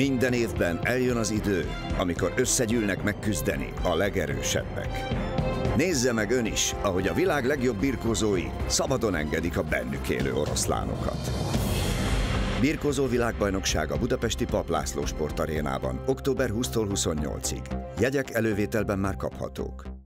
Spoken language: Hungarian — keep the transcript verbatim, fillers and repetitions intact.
Minden évben eljön az idő, amikor összegyűlnek megküzdeni a legerősebbek. Nézze meg ön is, ahogy a világ legjobb birkózói szabadon engedik a bennük élő oroszlánokat. Birkózó világbajnokság a budapesti Papp László sportarénában október huszadikától huszonnyolcadikáig. Jegyek elővételben már kaphatók.